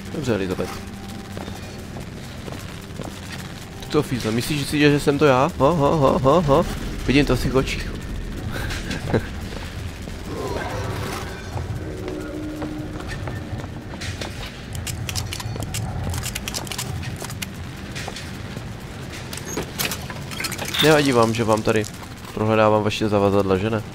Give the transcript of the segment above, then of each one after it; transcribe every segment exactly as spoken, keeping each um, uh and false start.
Dobře, Elizabeth. To fízle, myslíš si, že jsem to já? Ha, ha, ha, ha, ha. Vidím to v těch očích. Nevadí vám, že vám tady prohledávám vaše zavazadla, že ne?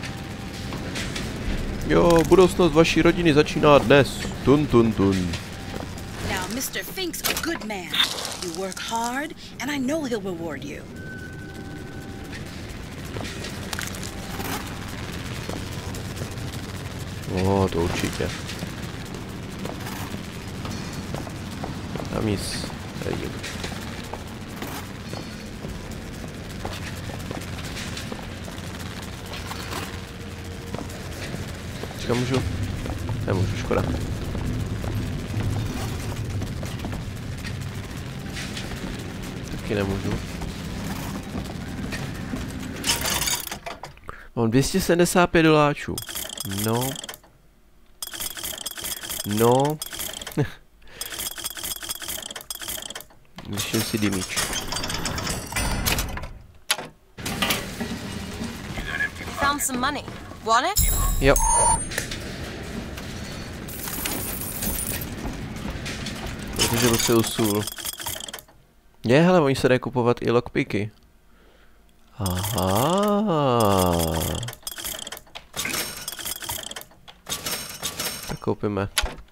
Jo, budoucnost vaší rodiny začíná dnes. Tun, tun, tun. Now, mister Fink's a good man. You work hard, and I know he'll reward you. O, to určitě. Tam nic nevidím. Teďka můžu? Nemůžu, škoda. Taky nemůžu. Mám dvě stě sedmdesát pět doláčů. No. No. Vyším si dimič. Found some money. Want it? Jo. Protože potřebuji sůl. Je, hele, oni se dají kupovat i lockpicky. Aha. Tak koupíme.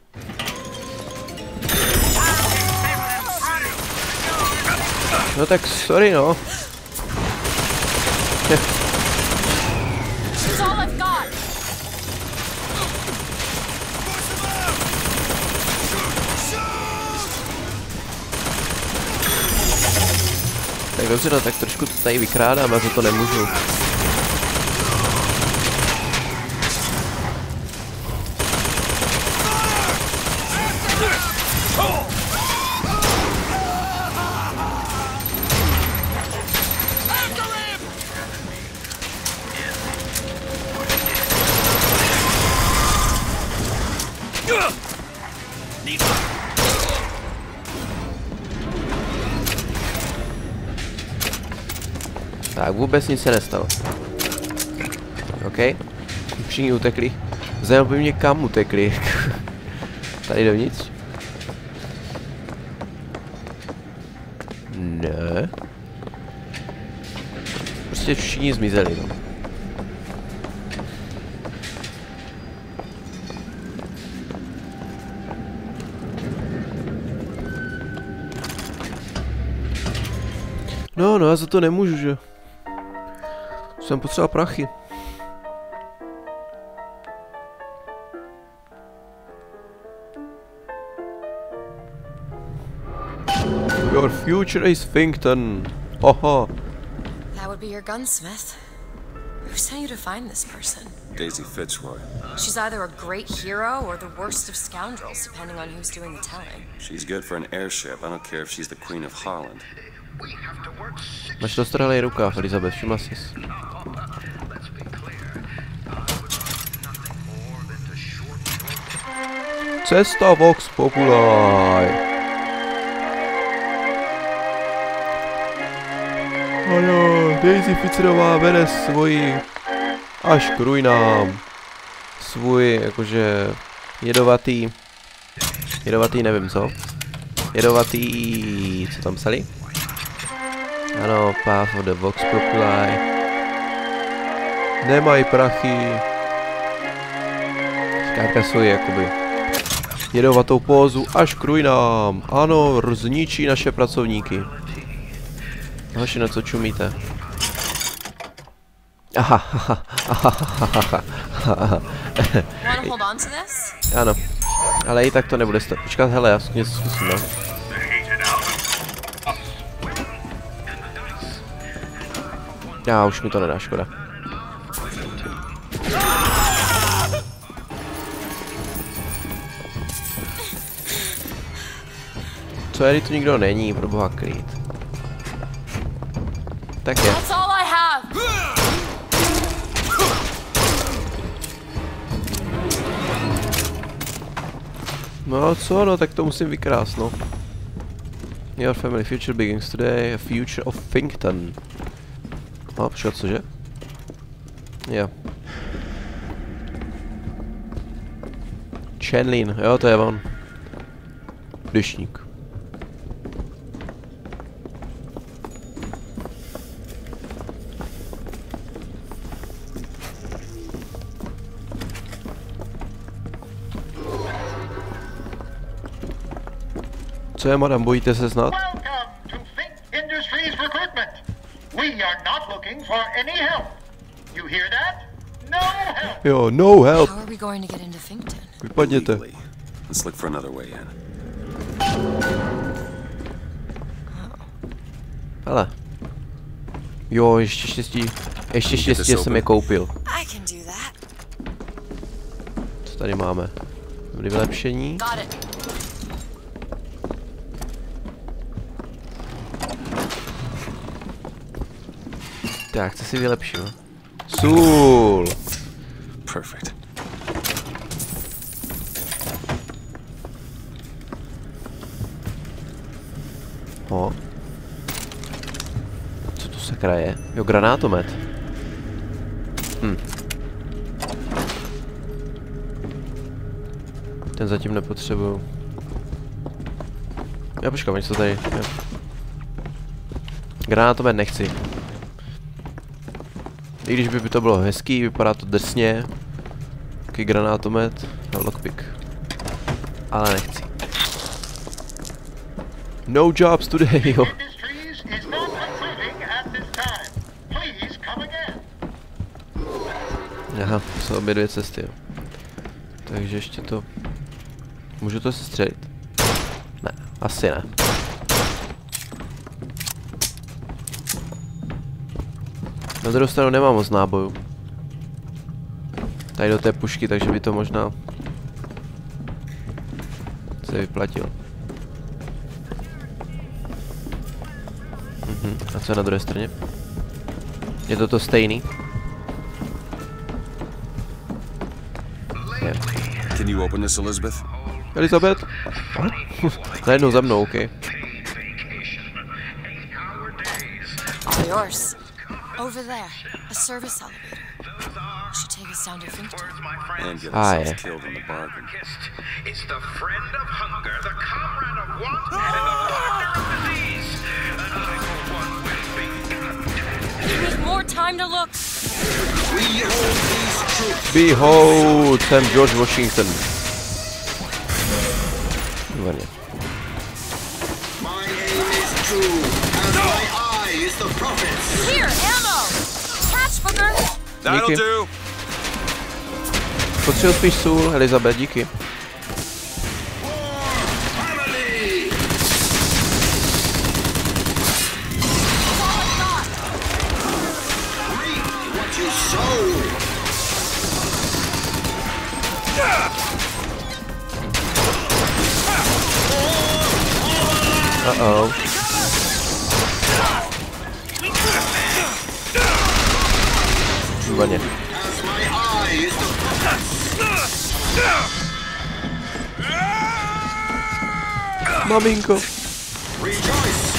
No tak sorry, no. Tak dobře, no, tak trošku to tady vykrádám, a za to nemůžu. Tak vůbec nic se nestalo. OK. Všichni utekli. Zajímalo by mě, kam utekli. Tady dovnitř? Ne. Prostě všichni zmizeli, no. No, no, já za to nemůžu, že? Jsem potřeba prachy. Your future is Finkton. Haha. That would be your gunsmith. Who sent you to find this person? Daisy Fitzroy. She's either a great hero or the worst of scoundrels, depending on who's doing the telling. She's good for an airship. I don't care if she's the Queen of Holland. Máš dostralej rukáv, Elizabeth, všimla jsi. Cesta Vox Populi. Ano, Daisy Fitzrová vede svoji až k ruinám. Svůj, jakože, jedovatý, jedovatý nevím co. Jedovatý, co tam psali? Ano, Path of the Vox Populi. Nemají prachy. Zkrátka svoji, jakoby, jedovatou pózu až k ruinám. Ano, zničí naše pracovníky. Hoši, na co čumíte? Aha, aha, aha, aha, aha. Ano, ale i tak to nebude stát. Počkat, hele, já něco zkusím, no. Já už mi to nedá, škoda. Co je, tu nikdo není, pro boha klid. Tak je. No co, no tak to musím vykrást, no. Your family future begins today, a future of Finkton. No, počkat, cože? Jo. Chenlin, jo, to je on. Deštník. Co je, madam, bojíte se snad? Welcome to Fink Industries Recruitment. We are not looking for any help. You hear that? No help. Jo, no help. How are we going to get into Finkton? Vypadněte. Legally. Let's look for another way in. Hele. Jo, ještě štěstí. Ještě štěstí, že jsem je koupil. I can do that. Co tady máme? Dobrý vylepšení. Got it. Tak, co si vylepšil? Sůl. Perfect. Ho. Co tu sakra je? Jo, granátomet. Hm. Ten zatím nepotřebuju. Já počkám, něco tady. Jo. Granátomet nechci. I když by to bylo hezký, vypadá to drsně. Taký granátomet a lockpick. Ale nechci. No jobs today, jo. Industries is not recruiting at this time. Please come again. Aha, jsou obě dvě cesty, jo. Takže ještě to... Můžu to sestřelit? Ne, asi ne. Na druhou stranu nemám moc nábojů. Tady do té pušky, takže by to možná se vyplatilo. Mhm. A co je na druhé straně? Je to to stejný? Je. Can you open this, Elizabeth? Elizabeth? Najednou za mnou, OK. All yours. Over there, a service elevator. Should take us down to Finkton. And get Ah, ourselves yeah. killed in the bargain. It's the friend of hunger, the comrade of want, and the partner of disease. And I, for one, will be content. We need more time to look. We hold these troops. Behold, jsem George Washington. Výborně. My aim is true, and my eye is the prophet's. Here, ammo! Catch, Booker! That'll Díky. do. Potřebuji spíš sůl, Elizabeth, díky. Family. Reap what you sow. Uh-oh. Výborně. As my eye is the prophet's. Maminko. Rejoice.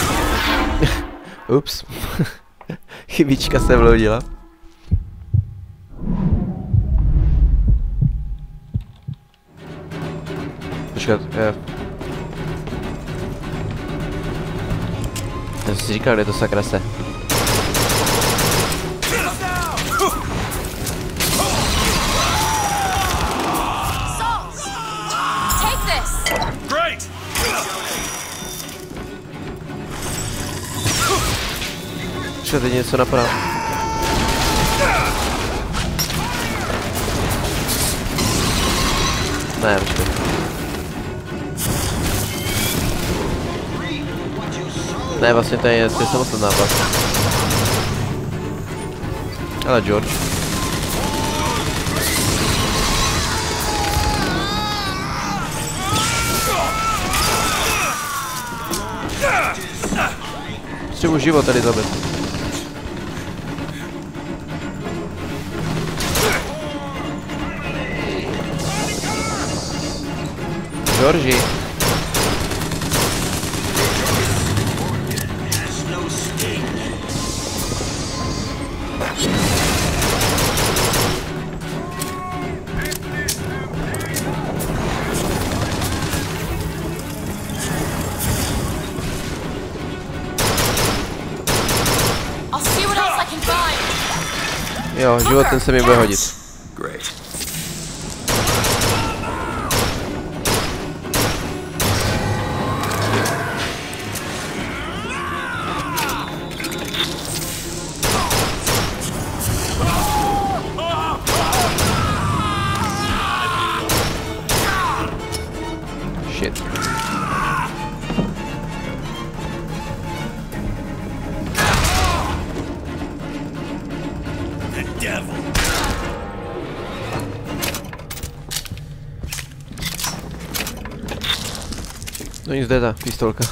Ups. Chybička se vloudila. Počkat, je. Já jsem si říkal, kde je to sakra se. Take this! Great. Počkat, teď něco napadá. Ne, počkat. Ne, vlastně to je, to je samotný nápad. Ale George. Potřebuji život, Elizabeth. Georgi. Jo, život ten se mi bude hodit. Great. Shit. No nic, jde ta pistolka.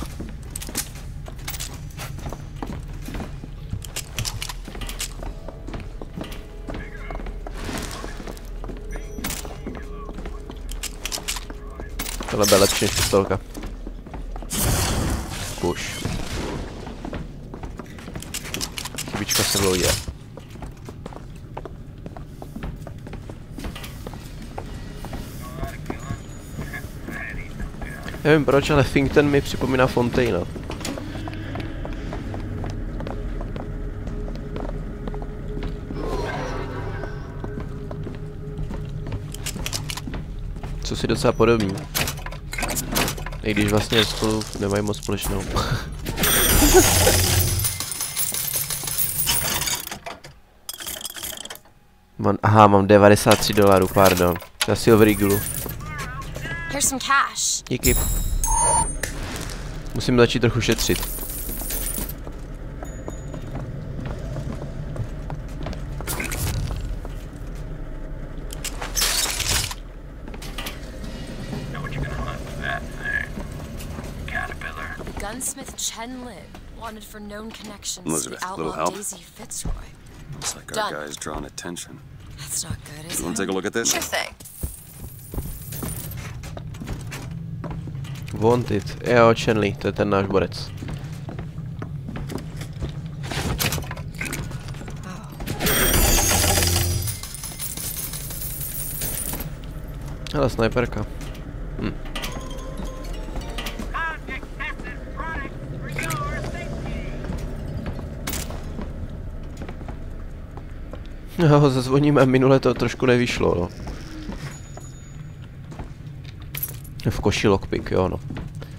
Tohle bude lepší než pistolka. Už. Chybička se vloudí. Nevím proč, ale Finkton mi připomíná Fontaina. Co si docela podobný. I když vlastně spolu nemají moc společnou. Mám, aha, mám devadesát tři dolarů, pardon. Na Silver Eagle. Here's some cash. Díky. Musím začít trochu šetřit. Gunsmith Chen Lin, wanted for known connections Elizabeth, to the little outlaw help? Daisy Fitzroy. Looks like Done. our guy's drawn attention. That's not good, is You want it? to take a look at this? Sure thing. Wanted. Jo, Chen, to je ten náš borec. Hele, snajperka. Hm. No, zazvoníme, minule to trošku nevyšlo, no. V koši lockpick, jo, no.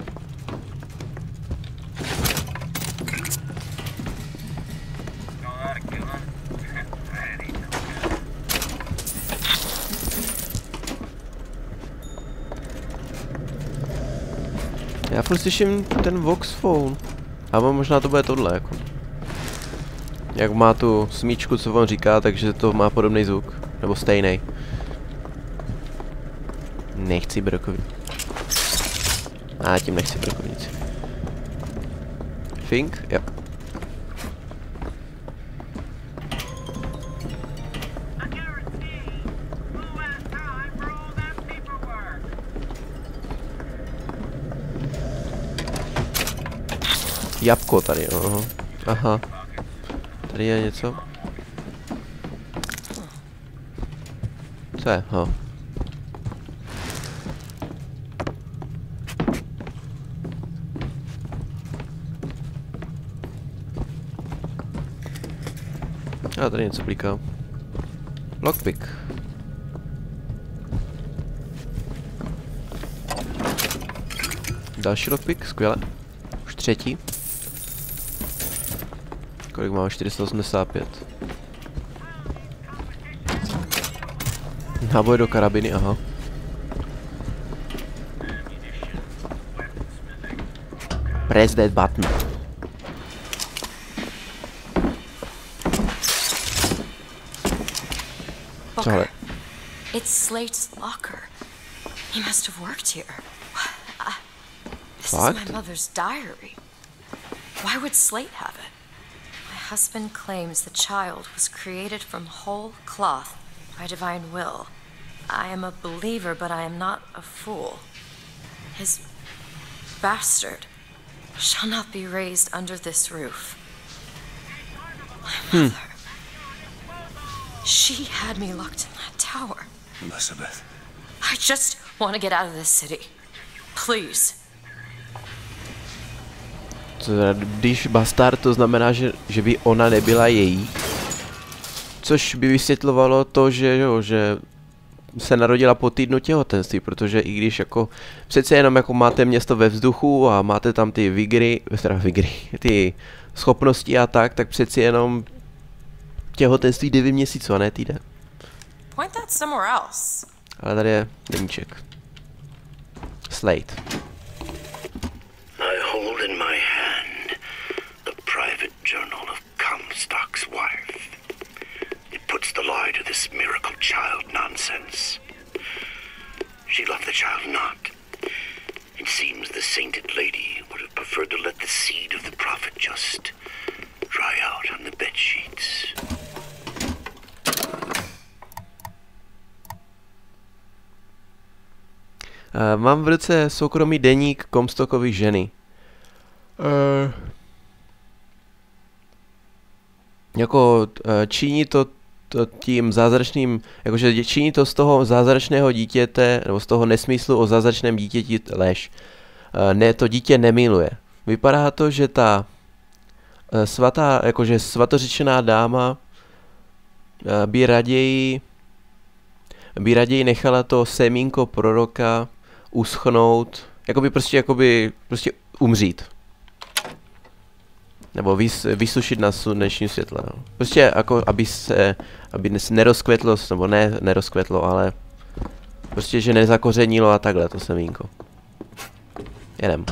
Já furt slyším ten Vox phone. Ale možná to bude tohle, jako. Jak má tu smíčku, co on říká, takže to má podobný zvuk. Nebo stejný. Nechci brokovnici. A tím nechci brokovnici. Fink? Jo. Jabko tady, no. Aha. Tady je něco. Co je? Ho. A tady něco blíká. Lockpick. Další lockpick, skvěle. Už třetí. Kolik máme? čtyři sta osmdesát pět. Náboj do karabiny, aha. Press that button. Booker, it's Slate's locker. He must have worked here. I, this What? is my mother's diary. Why would Slate have it? My husband claims the child was created from whole cloth by divine will. I am a believer, but I am not a fool. His bastard shall not be raised under this roof. My mother. She had me locked in that tower. Elizabeth. I just want to get out of this city. Please. Když bastard, to znamená, že, že by ona nebyla její. Což by vysvětlovalo to, že, jo, že se narodila po týdnu těhotenství, protože i když jako přece jenom jako máte město ve vzduchu a máte tam ty vigry, teda vigry, ty schopnosti a tak, tak přeci jenom těhotenství devět měsíců a ne týden. Point that somewhere else. Ale tady je deníček. Slate. I hold in my hand the private journal of Comstock's wife. It puts the lie to this miracle child nonsense. She loved the child not. It seems the sainted lady would have preferred to let the seed of the prophet just dry out on the bed sheets. Uh, mám v ruce soukromý deník Comstockovy ženy. Uh, jako uh, činí to, to tím zázračným, jakože činí to z toho zázračného dítěte, nebo z toho nesmyslu o zázračném dítěti lež. Uh, ne, to dítě nemiluje. Vypadá to, že ta uh, svatá, jakože svatořečená dáma uh, by raději by raději nechala to semínko proroka uschnout, jakoby prostě, jakoby prostě umřít. Nebo vys, vysušit na sluneční světle, no. Prostě jako, aby se, aby se nerozkvetlo, nebo ne, nerozkvetlo, ale prostě, že nezakořenilo a takhle to semínko. Jedem.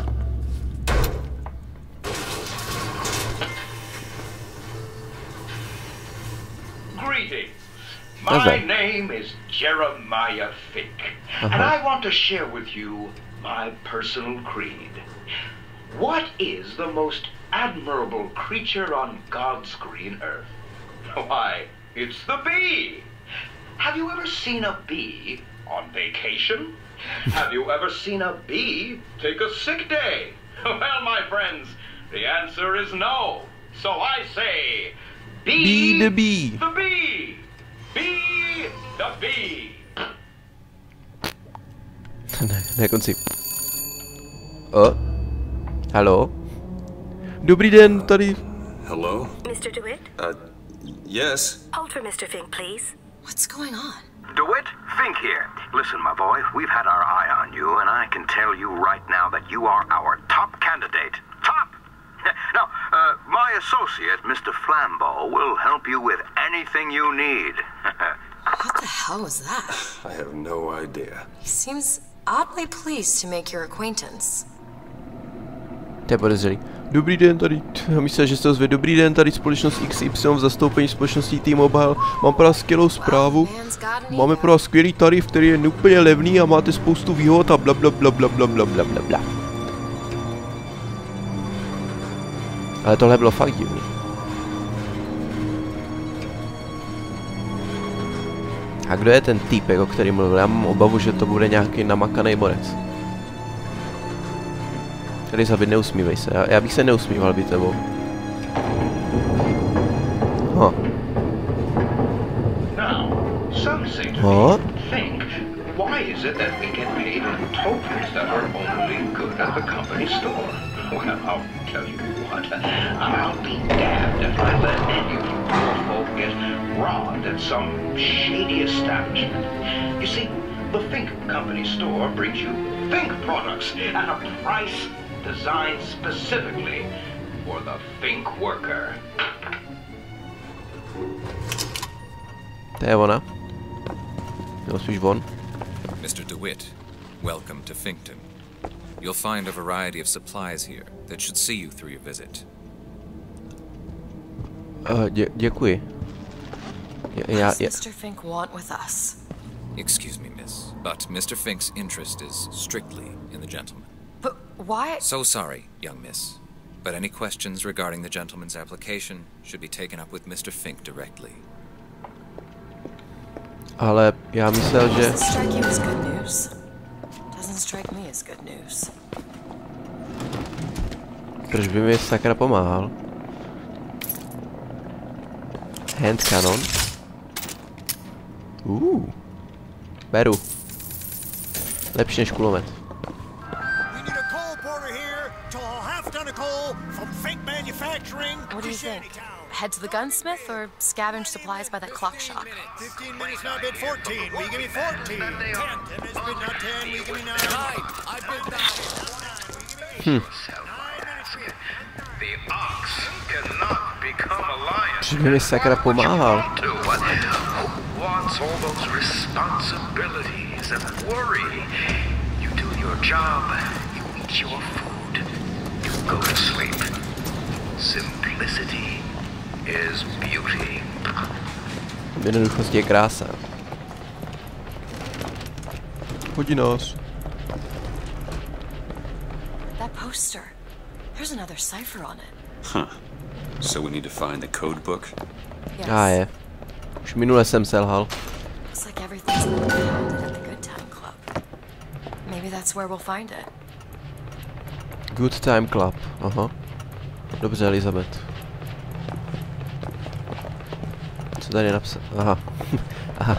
Greetings. My name is Jeremiah Fink, uh-huh. and I want to share with you my personal creed. What is the most admirable creature on God's green earth? Why, it's the bee. Have you ever seen a bee on vacation? Have you ever seen a bee take a sick day? Well, my friends, the answer is no. So I say, bee, Bee the bee. The bee. Bee the bee. Ne, na konci. O. Halo. Dobrý den, tady. Hello? Mister DeWitt? Uh, yes. Hold for Mister Fink, please. What's going on? DeWitt, Fink here. Listen, my boy, we've had our eye on you, and I can tell you right now that you are our top candidate. Top! Now, uh, my associate, Mister Flambeau, will help you with anything you need. What the hell was that? I have no idea. He seems oddly pleased to make your acquaintance. To je podezřelý. Dobrý den, tady. Já myslím, že jste ozve. Dobrý den, tady společnost X Y v zastoupení společností T-Mobile. Mám pro vás skvělou zprávu. Máme pro vás skvělý tarif, který je úplně levný a máte spoustu výhod a bla bla bla bla bla bla bla bla bla. Ale tohle bylo fakt divný. A kdo je ten týpek, o kterém mluvil? Já mám obavu, že to bude nějaký namakaný borec. Tady zabít, neusmívej se. Já, já bych se neusmíval být tebou. Huh. Now, some say to Huh? me, think, why is it that we get paid in tokens that are only good at the company store? Well, I'll tell you what, I'll be damned if I let any of you poor folk get robbed at some shady establishment. You see, the Fink Company store brings you Fink products at a price designed specifically for the Fink worker. To je ona. Nebo spíš von. Mister DeWitt, welcome to Finkton. You'll find a variety of supplies here that should see you through your visit. Uh, dě děkuji. What does Mister Fink want with us? Excuse me, miss, but Mister Fink's interest is strictly in the gentleman. But why? So sorry, young miss, but any questions regarding the gentleman's application should be taken up with Mister Fink directly. Ale já myslel, že... Does this strike you as good news? Doesn't Doesn't strike me as good news. Proč by mi sakra pomáhal? Hand cannon. Uh. Beru. Lepší než kulomet. What do you think? Head to the gunsmith or scavenge supplies by that clock shop? Fifteen minutes now bid fourteen. We give me fourteen. Ten. Ten minutes bid not ten. We give me nine. Nine. I bid nine. Hm. The ox cannot become a lion. Že by mi sakra pomáhal. Who wants all those responsibilities and worry? You do your job, you eat your food, you go to sleep. Simplicity is beauty. Jednoduchost je krása. Hodí nás. That poster. There's another cipher on it. Huh. So we need to find the code book? Yes. A je. Už minule jsem selhal. Looks like everything's been pounded at the Good Time Club. Maybe that's where we'll find it. Good Time Club. Aha. Dobře, Elizabeth. Co tady je napsat? Aha. Aha.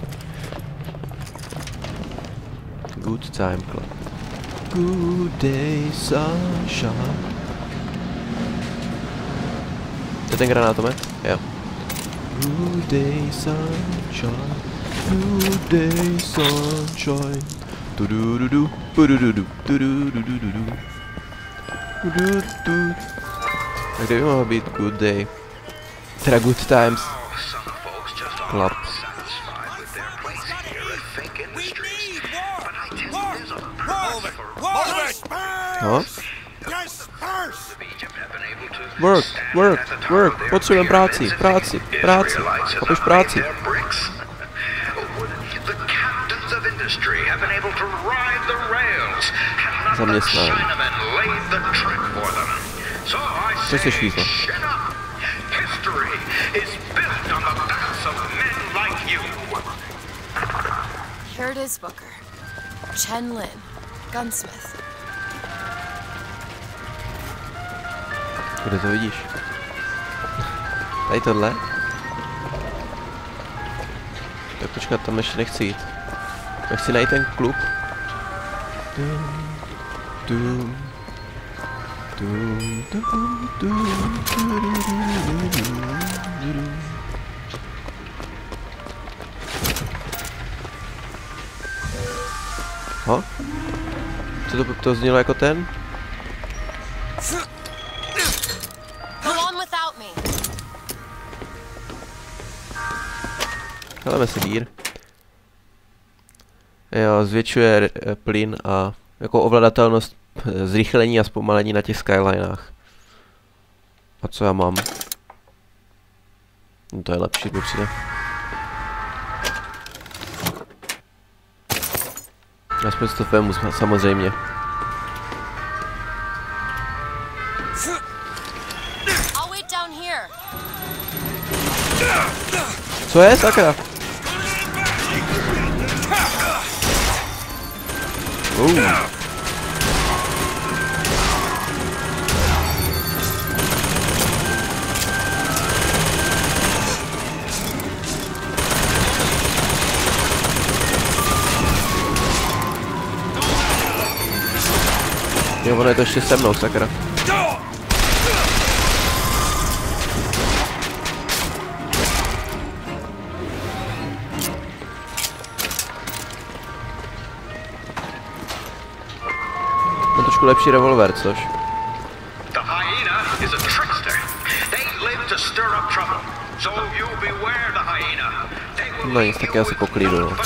Good Time Club. Good day, sunshine. To je ten granátomet? Jo. Good day, sunshine. Good day, sunshine. Du-du-du-du. Bu-du-du-du. Du-du-du-du-du-du. Du-du-du. Tak kde by mohl být Good Day? Teda Good Times Club. No? Work, work, work, potřebujeme práci, práci, práci, chápeš práci. Zaměstnání. Co jsi švízlo? Here it is, Booker. Chen Lin, gunsmith. Kde to vidíš? Tady tohle? Tak počkat, tam ještě nechci jít. Já chci najít ten klub. Dum, dum, dum, dum, dum, dum, dum. Ho? Co to, to znělo jako ten? Heleme si bír. Jo, zvětšuje plyn a jako ovladatelnost, zrychlení a zpomalení na těch skylinách. A co já mám? No to je lepší, mi přijde. Aspoň to vemu, samozřejmě. Co je, sakra? Uh. Jo, ono je to ještě se mnou, sakra. Mám trošku lepší revolver, což? No nic, tak já se poklídu, no.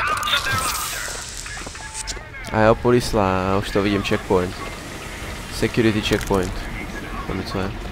A jo, polislá, už to vidím, checkpoint. Security checkpoint. Tam co je.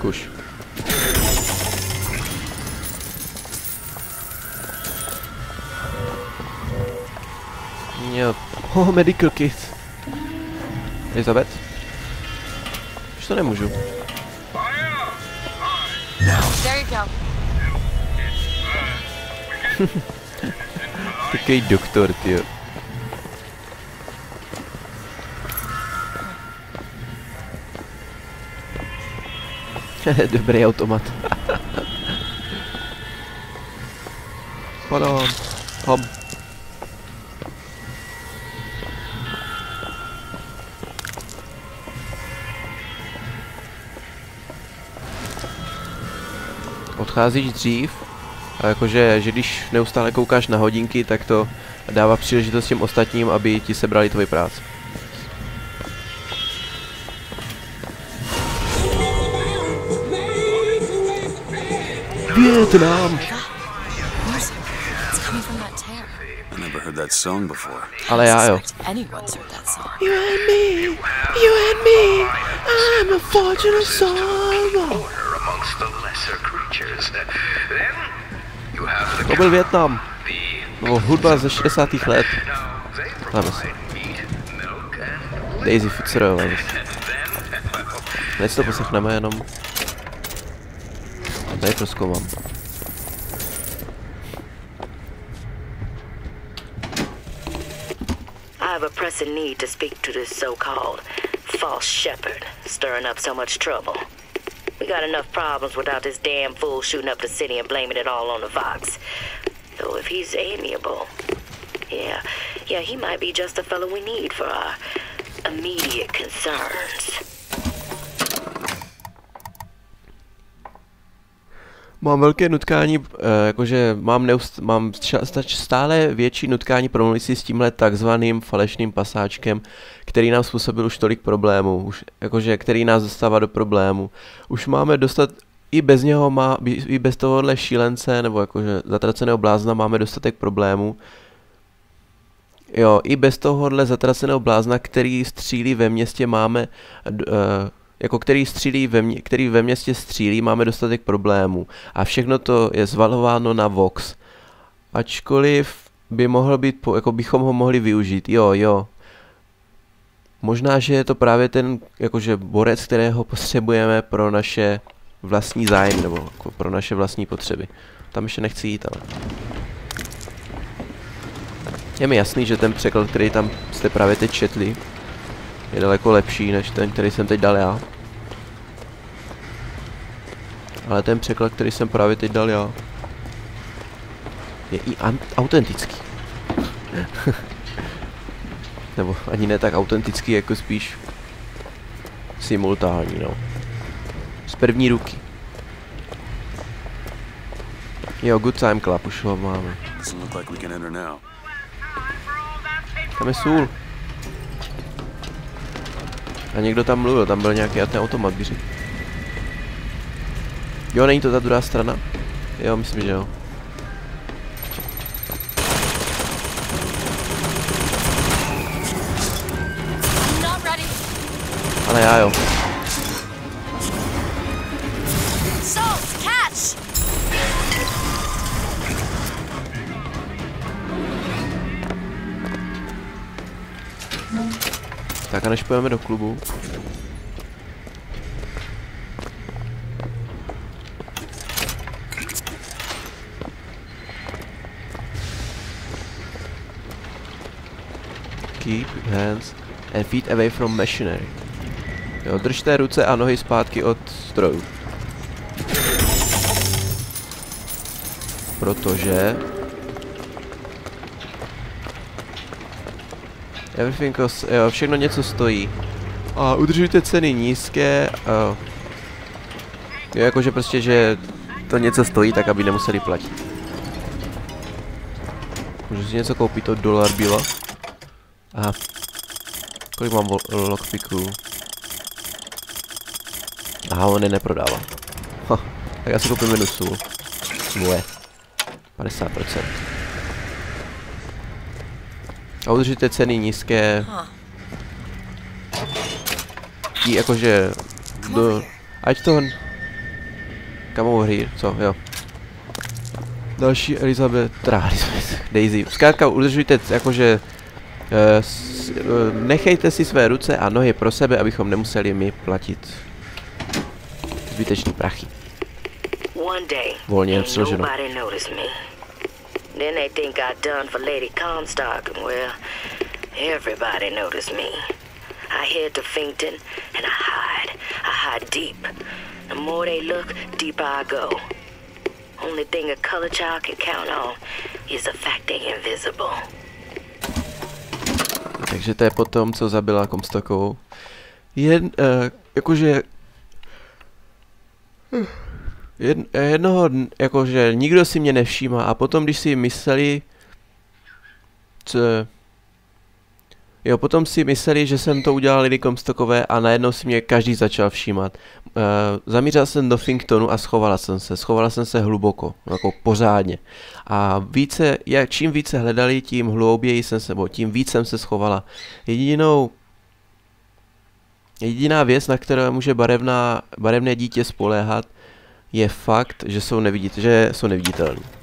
Kuš. Jo. Oh, medical kit. Elizabeth? Už to nemůžu. There you go. Takový doktor, tyjo. Dobrý automat. Padám. Hom. Odcházíš dřív, a jakože, že když neustále koukáš na hodinky, tak to dává příležitost těm ostatním, aby ti sebrali tvoji práci. Vietnam! Ale já jo. You and me, you and me, I'm a fortune of sorrow. To byl Vietnam. Nebo hudba ze šedesátých let. Dáme si. Daisy Fitzgerald. Dnes to poslechneme jenom. A tady proskoumám. I have a pressing need to speak to this so-called false shepherd stirring up so much trouble. We got enough problems without this damn fool shooting up the city and blaming it all on the Vox. Though if he's amiable, yeah, yeah, he might be just the fellow we need for our immediate concerns. Mám velké nutkání, jakože mám, neust, mám stále větší nutkání promluvit si s tímhle takzvaným falešným pasáčkem, který nám způsobil už tolik problémů, už, jakože, který nás dostává do problému. Už máme dostat, i bez něho, má, i bez tohohle šílence, nebo jakože zatraceného blázna máme dostatek problémů. Jo, i bez tohohle zatraceného blázna, který střílí ve městě, máme... Uh, jako který střílí ve mě, který ve městě střílí, máme dostatek problémů. A všechno to je zvalováno na Vox. Ačkoliv by mohl být, po, jako bychom ho mohli využít. Jo, jo. Možná, že je to právě ten, jakože borec, kterého potřebujeme pro naše vlastní zájmy, nebo jako pro naše vlastní potřeby. Tam ještě nechci jít, ale... Je mi jasný, že ten překlad, který tam jste právě teď četli, je daleko lepší než ten, který jsem teď dal já. Ale ten překlad, který jsem právě teď dal já, je i autentický. Nebo ani ne tak autentický, jako spíš simultánní, no. Z první ruky. Jo, Good Time Club, už ho máme. Tam je sůl. A někdo tam mluvil, tam byl nějaký ten automat, bych řekl. Jo, není to ta druhá strana? Jo, myslím, že jo. Ale já jo. Tak a než půjdeme do klubu. Keep hands and feet away from machinery. Jo, držte ruce a nohy zpátky od strojů. Protože... Everything costs, jo, všechno něco stojí. A udržujte ceny nízké. Uh, jo, jakože prostě, že to něco stojí, tak aby nemuseli platit. Můžu si něco koupit, to dolar bylo. Aha. Kolik mám lockpicků? Aha, on je neprodává. Ha, tak já si koupím jednu sůl. Moje. padesát procent. A udržíte ceny nízké. Tí jakože... Do, ať to... come over here, co, jo. Další Elizabeth, teda Elizabeth, Daisy. Zkrátka udržujte, jakože uh, s, uh, nechejte si své ruce a nohy pro sebe, abychom nemuseli my platit zbytečný prachy. Volně přeloženo. Then they think I done for Lady Comstock, and well, everybody noticed me. I head to Finkton, and I hide. I hide deep. The more they look, deeper I go. Only thing a color child can count on is the fact they're invisible. Takže to je potom, co zabila Comstockovou. Jen, uh, jakože... Jed, jednoho, jakože nikdo si mě nevšímá a potom, když si mysleli, co, jo, potom si mysleli, že jsem to udělal Lady Comstockové a najednou si mě každý začal všímat. Uh, zamířil jsem do Finktonu a schovala jsem se, schovala jsem se hluboko, jako pořádně. A více, jak, čím více hledali, tím hlouběji jsem se, bo tím víc jsem se schovala. Jedinou, jediná věc, na kterou může barevná, barevné dítě spoléhat, je fakt, že jsou, nevidit, že jsou neviditelní.